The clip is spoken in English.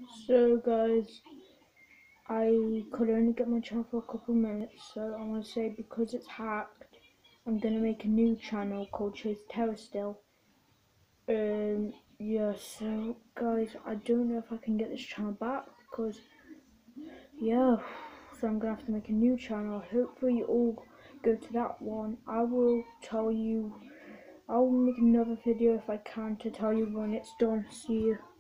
So guys, I could only get my channel for a couple minutes, so I want to say because it's hacked, I'm gonna make a new channel called Chase Terror Still. Yeah, so guys, I don't know if I can get this channel back because, yeah, so I'm gonna have to make a new channel. Hopefully you all go to that one. I'll make another video if I can to tell you when it's done. See you.